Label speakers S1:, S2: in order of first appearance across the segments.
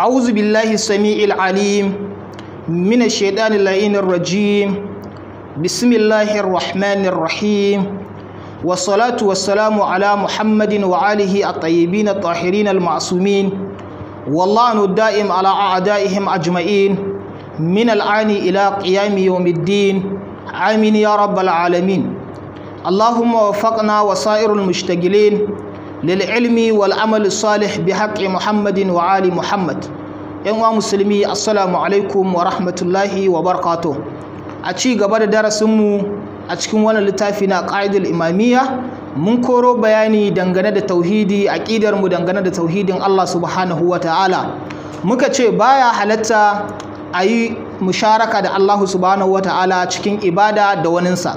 S1: أعوذ بالله السميع العليم من الشيطان اللعين الرجيم بسم الله الرحمن الرحيم والصلاة والسلام على محمد وآله الطيبين الطاهرين المعصومين واللعن الدائم على أعدائهم أجمعين من الآن إلى قيام يوم الدين آمين يا رب العالمين اللهم وفقنا وسائر المشتغلين للعلم والعمل الصالح بحق محمد وآل محمد. ‘Yan musulmi assalamu alaikum wa rahmatullahi wa barakatuh. A ci gaba da darasinmu a cikin wannan littafi na ƙa'idul imamiyya mun koro bayani dangane da tauhidi, aƙidar mu dangane da tauhidin Allah subhanahu wa ta'ala. Muka ce baya halatta a yi musharaka da Allah subhanahu wa ta'ala cikin ibada da waninsa.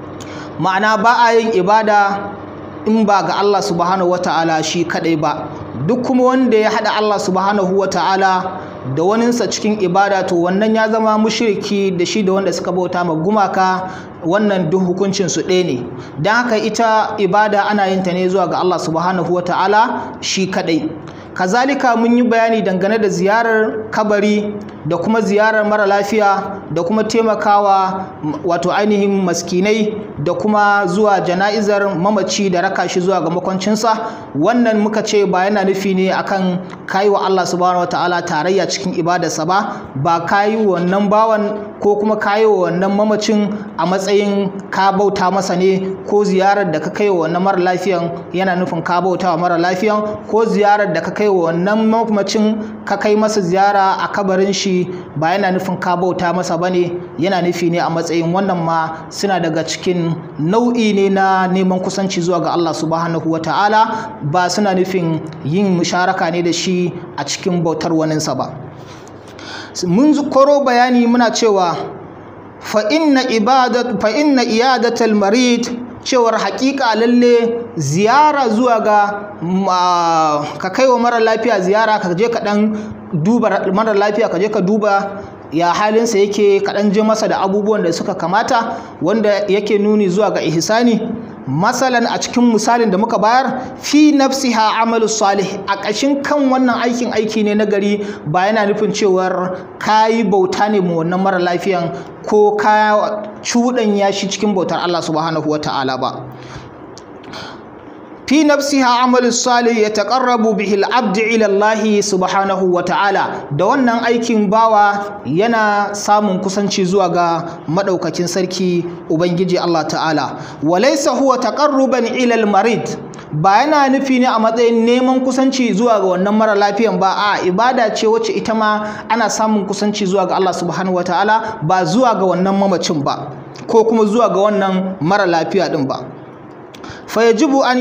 S1: Ma'ana ba a yin ibada in ba ga Allah subhanahu wa ta'ala shi kadai ba. Duk kuma wanda ya haɗa Allah subhanahu wa ta'ala da waninsa cikin ibada to wannan ya zama mushriki da shi da wanda suka bauta ma gumaka, wannan duk hukuncin su ɗaya ne. Don haka ita ibada ana yin ta ne zuwa ga Allah subhanahu wa ta'ala shi kadai. Kazalika mun yi bayani dangane da ziyarar kabari da kuma ziyarar mara lafiya da kuma taimakawa wato ainihin maskinai da kuma zuwa jana'izar mamaci da raka shi zuwa ga makwancinsa. Wannan muka ce ba yana nufi ne akan kayi wa Allah subhanahu wataala tarayya cikin ibadarsa ba kayi wannan bawan ko kuma kayi wa wannan mamacin a matsayin ka bauta masa ne, ko ziyarar da ka kai wa wannan mara lafiyan yana nufin ka bauta wa mara lafiyan, ko ziyarar da ka kai wa wannan mamacin ka kai masa ziyara a kabarin shi ba yana nufin ka bauta masa bane, yana nufi ne a matsayin wannan ma suna daga cikin nau'i ne na neman kusanci zuwa ga Allah subhanahu wataala, ba suna nufin yin musharaka ne da shi a cikin bautar waninsa ba. Mun koro bayani muna cewa fa inna iyadatal marid, cewar hakika lalle ziyara zuwa ga ka kai wa mara lafiya ziyara, ka je ka dan duba mara lafiya, ka je ka duba ya halinsa yake, ka dan je masa da abubuwan da suka kamata wanda yake nuni zuwa ga ihsani. Masalan a cikin misalin da muka bayar, fi nafsiha amalus salih, a ƙashin kan wannan aiki ne na gari, ba yana nufin cewar kayi bauta ne mu wannan mara lafiyan ko ka cuɗanya shi cikin bautar Allah subhanahu wata'ala ba. fi nafsiha amalus salih yataqarrabu bihi al-abd ila Allah subhanahu wa ta'ala, da wannan aikin bawa yana samun kusanci zuwa ga madaukakin sarki ubangiji Allah ta'ala. Walaysa huwa taqarruban ila al-marid, ba yana nufi ne a matsayin neman kusanci zuwa ga wannan mara lafiyan ba, a ibada ce wacce ita ma ana samun kusanci zuwa ga Allah subhanahu wa ta'ala, ba zuwa ga wannan mamacin ba ko kuma zuwa ga wannan mara lafiya din ba. fayajibu an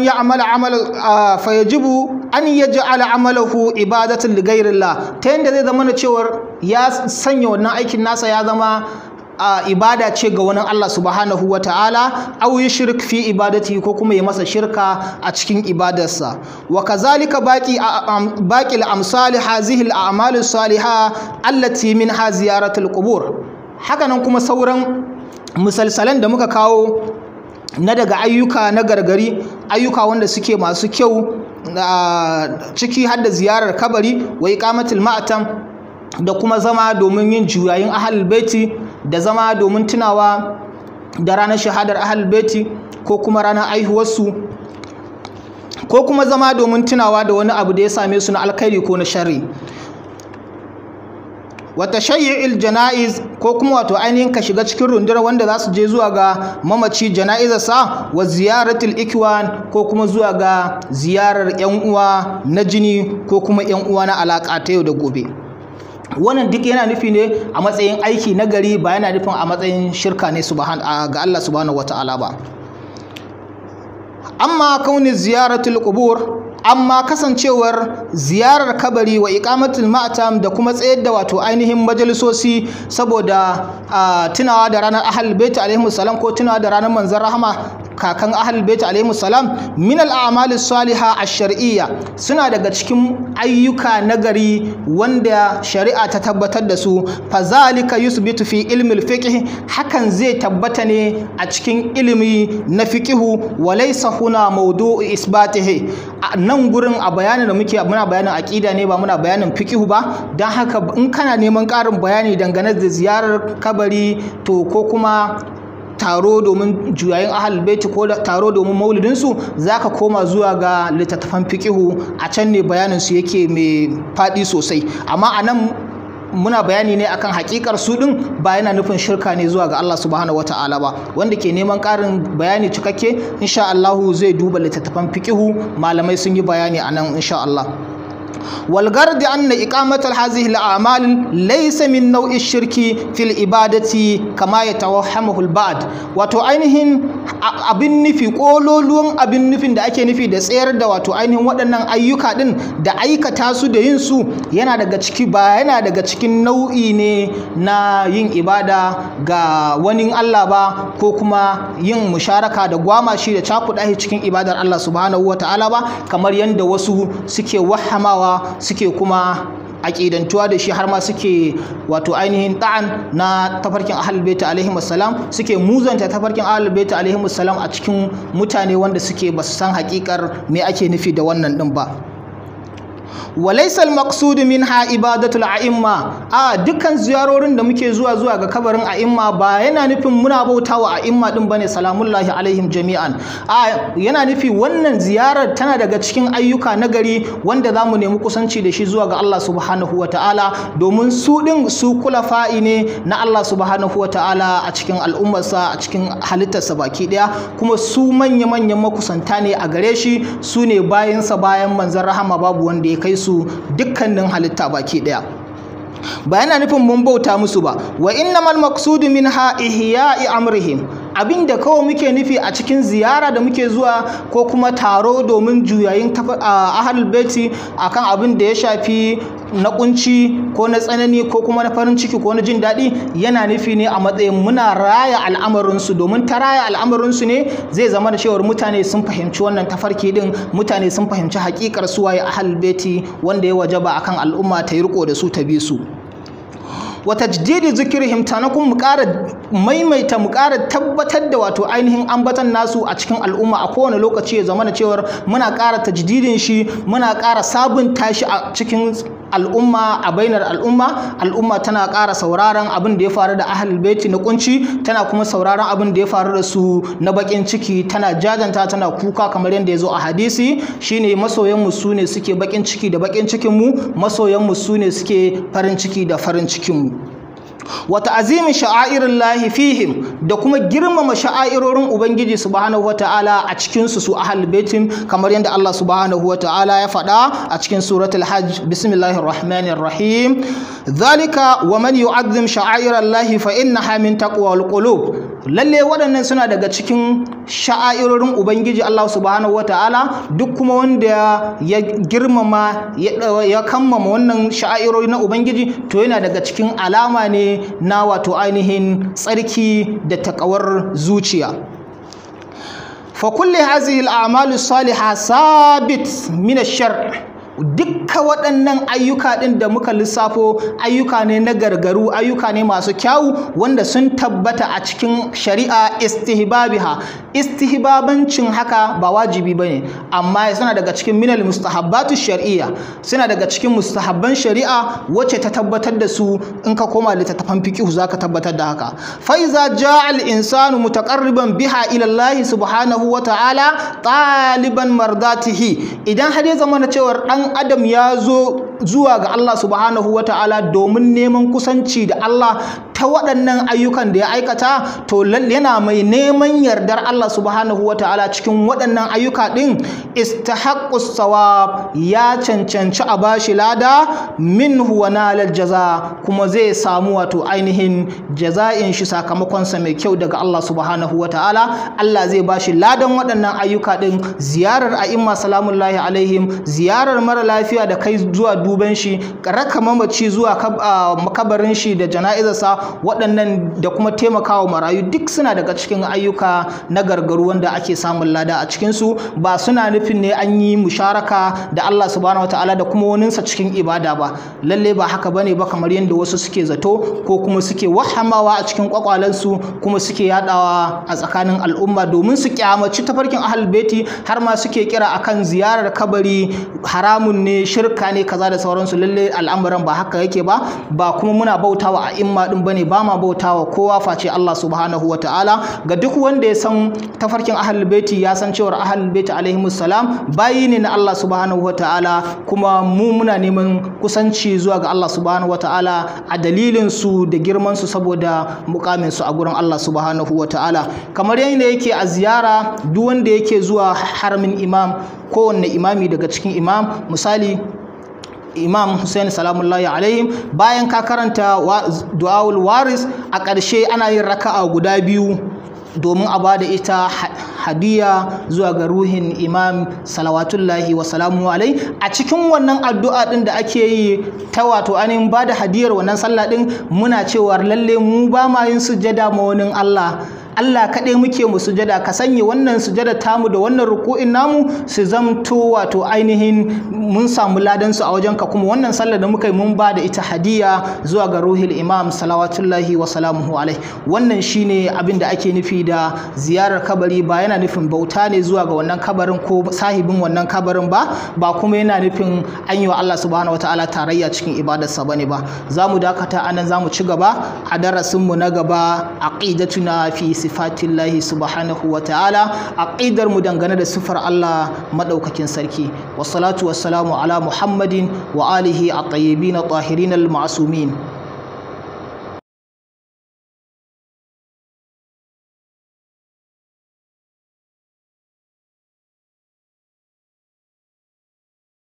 S1: yaj'ala amalahu ibadatan li ghayrillah, ta yanda zai zama na cewar ya sanya wannan aikin nasa ya zama ibada ce ga wani Allah subhanahu wa ta'ala, aw yushrik fi ibadati, ko kuma ya masa shirka a cikin ibadarsa. Wa kazalika baqil amsali hazihi al-a'mal as-salihah allati minha ziyaratul qubur. Hakanan kuma sauran misalsalan da muka kawo na daga ayyuka na gargari, ayyuka wanda suke masu kyau, ciki har da ziyarar kabari, wa iqamatul ma'tam, da kuma zama domin yin juyayin ahlul baiti, da zama domin tunawa da ranar shahadar ahlul baiti ko kuma ranar aihuwarsu, ko kuma zama domin tunawa da wani abu da ya same su na alkhairi ko na sharri. Wata shayyi'il jana'iz, ko kuma wato ainihin ka shiga cikin rundunar wanda za su je zuwa ga mamaci jana'izarsa, wa ziyaratul ikwan, ko kuma zuwa ga ziyarar yan uwa na jini ko kuma yan uwa na alaka ta yau da gobe. Wannan duk yana nufi ne a matsayin aiki na gari, ba yana nufin a matsayin shirka ne ga Allah subhanahu wataala ba. Amma kauni ziyaratul qubur, amma kasancewar ziyarar kabari, wa iqamatul ma'tam, da kuma tsayar da wato ainihin majalisosi saboda tunawa da ranar ahlul bait alaihi salam ko tunawa da ranar manzon rahama, kakan ahlul bait alaihi salam min al-a'malis salihah ash-shar'iyya suna daga cikin ayyuka nagari wanda shari'a ta tabbatar da su fa zalika yusbitu fi ilmi al-fiqh hakan zai tabbata ne a cikin ilimi na fiqhu wa laysa huna mawdu'u isbatihi nan gurin a bayanin da muke muna bayanin aqida ne ba muna bayanin fiqhu ba dan haka in kana neman ƙarin bayani dangane da ziyarar kabari to ko kuma taro domin juyayin ahlul baiti ko taro domin maulidinsu zaka koma zuwa ga littattafan fiqihu a can ne bayanin su yake mai faɗi sosai amma anan muna bayani ne akan hakikar su din ba yana nufin shirka ne zuwa ga Allah subhanahu wataala ba wanda ke neman ƙarin bayani cikakke insha Allah zai duba littattafan fiqihu malamai sun yi bayani anan insha Allah والغرض أن إقامة هذه الأعمال ليس من نوع الشرك في العبادة كما يتوهمه البعض wato ainihin abin nufi kololuwan abin nufin da ake nufi da tsayar da wato ainihin waɗannan ayyuka din da aikata su da yin su yana daga cikin nau'i ne na yin ibada ga wani Allah ba ko kuma yin musharaka da gwama shi da cakuɗa shi cikin ibadar Allah subhanahu wataala ba kamar yadda wasu suke wahamawa suke kuma aƙidantuwa da shi har ma suke wato ainihin ta'an na tafarkin ahlul bait alaihi wassalam suke muzanta tafarkin ahlul bait alaihi wassalam a cikin mutane wanda suke basu san haƙiƙar me ake nufi da wannan din ba walaysa al-maqsud minha ibadatul a'imma dukkan ziyarorin da muke zuwa ga kabarin a'imma ba yana nufin muna bautawa a'imma din bane salamullahi alaihim jami'an yana nufi wannan ziyarar tana daga cikin ayyuka nagari wanda zamu nemi kusanci da shi zuwa ga Allah subhanahu wataala domin su din su kulafa'i ne na Allah subhanahu wataala a cikin al'ummarsa a cikin halittarsa baki daya kuma su manya-manyan makusanta ne a gare shi su ne bayansa bayan manzon rahama babu wanda ya kai su dukkanin halitta baki daya ba yana nufin mun bauta musu ba wa innamal maqsudu minha ihya'i amrihim abinda kawai muke nufi a cikin ziyara da muke zuwa ko kuma taro domin juyayin ahlul baiti akan abin da ya shafi na kunci ko na tsanani ko kuma na farin ciki ko na jin daɗi yana nufi ne a matsayin muna raya al'amarinsu domin ta raya al'amarinsu ne zai zama da cewar mutane sun fahimci wannan tafarki din mutane sun fahimci haƙiƙar suwaye ahlul baiti wanda ya wajaba akan al'umma ta yi riko da su ta bi su wa tajdidi zikrihim tanakun mu ƙara maimaita mu ƙara tabbatar da wato ainihin ambatan nasu a cikin al'umma a kowane lokaci ya zama da cewar muna ƙara tajdidin shi muna ƙara sabunta shi a cikin al'umma a bainar al'umma tana ƙara sauraron abin da ya faru da ahlul baiti na kunci tana kuma sauraron abin da ya faru da su na bakin ciki tana jajanta tana kuka kamar yadda ya zo a hadisi shine masoyan mu sune suke bakin ciki da bakin cikin mu masoyan mu sune suke farin ciki da farin cikin mu wa ta'zimi sha'airillahi fihim da kuma girmama sha'airorin ubangiji subhanahu wataala a cikin su ahlul baitin kamar yadda Allah subhanahu wataala ya faɗa a cikin suratul hajj bismillahir rahmanir rahim zalika wa man yu'azzim sha'airallahi fa innaha min taqwal qulub lalle waɗannan suna daga cikin sha'airorin ubangiji Allah subhanahu wataala duk kuma wanda ya girmama ya kammama wannan sha'airori na ubangiji to yana daga cikin alama ne na wato ainihin tsarki da takawar zuciya fa kulli hadhihi al-a'malu salihah sabit min ash-shar' dukkan waɗannan ayyuka ɗin da muka lissafo ayyuka ne na gargaru ayyuka ne masu kyawu wanda sun tabbata a cikin shari'a istihbabancin haka ba wajibi bane amma suna daga cikin minal mustahabbatu shar'iyya suna daga cikin mustahabban shari'a wacce ta tabbatar da su in ka koma littattafan fiqh zaka tabbatar da haka fa iza jaa al insanu mutaqarriban biha ila Allah subhanahu wa ta'ala taliban mardatihi idan har ya zama na cewa dan adam ya zo zuwa ga Allah subhanahu wa ta'ala domin neman kusanci da Allah ta waɗannan ayyukan da ya aikata to yana mai neman yardar Allah subhanahu wa ta'ala cikin waɗannan ayyuka ɗin istahaqqus sawab ya cancanci a bashi lada minhu wa nalal jaza kuma zai samu wato ainihin jaza'in shi sakamakonsa mai kyau daga Allah subhanahu wa ta'ala Allah zai bashi ladan waɗannan ayyuka ɗin ziyarar a'imma salamullahi alaihim ziyarar mara lafiya da kai zuwa duban shi, raka mamaci zuwa makabarin shi da jana'izarsa, waɗannan da kuma taimakawa marayu duk suna daga cikin ayyuka na gargaru wanda ake samun lada a cikinsu. Ba suna nufin ne an yi musharaka da Allah subhanahu wataala da kuma waninsa cikin ibada ba, lalle ba haka bane ba, kamar yadda wasu suke zato ko kuma suke wahamawa a cikin kwakwalensu kuma suke yadawa a tsakanin al'umma domin su kyamaci tafarkin ahlul baiti, har ma suke kira akan ziyarar kabari haramun ne, shirka ne, kaza da sauransu. Lalle al'amuran ba haka yake ba kuma muna bautawa a imma din bane, ba ma bautawa kowa face Allah subhanahu wataala. Ga duk wanda ya san tafarkin ahlul baiti ya san cewa ahlul baiti alaihimus salam bayi ne na Allah subhanahu wataala, kuma mu muna neman kusanci zuwa ga Allah subhanahu wataala a dalilin su da girman su saboda mukamin su a gurin Allah subhanahu wataala. Kamar yadda yake a ziyara duk wanda yake zuwa haramin imam, kowanne imami daga cikin imam, misali Imam Hussein salamullahi alaihim, bayan ka karanta du'aul waris a ƙarshe ana yin raka'a guda biyu domin a bada ita hadiya zuwa ga ruhin imam salawatullahi wa salamu alai. A cikin wannan addu'a din da ake yi ta wato ainihin bada hadiyar wannan sallah din, muna cewa lalle mu ba ma yin sujjada ma wani Allah kaɗai muke mu sujada, ka sanya wannan sujada tamu da wannan ruku'in namu su zamto wato ainihin mun samu ladan su a wajenka, kuma wannan sallar da muka yi mun ba da ita hadiya zuwa ga ruhil imam salawatullahi wa salamuhu alaihi. Wannan shine abin da ake nufi da ziyarar kabari, ba yana nufin bauta ne zuwa ga wannan kabarin ko sahibin wannan kabarin ba kuma yana nufin an yi wa Allah subhanahu wataala tarayya cikin ibadarsa bane ba. Zamu dakata anan, zamu ci gaba a darasin mu na gaba, aqidatuna fi sifatillahi subhanahu wa ta'ala, aqidar mu dangane da sifar Allah madaukakin sarki. Wassalatu wassalamu ala Muhammadin wa alihi at-tayyibin at-tahirin al-ma'sumin.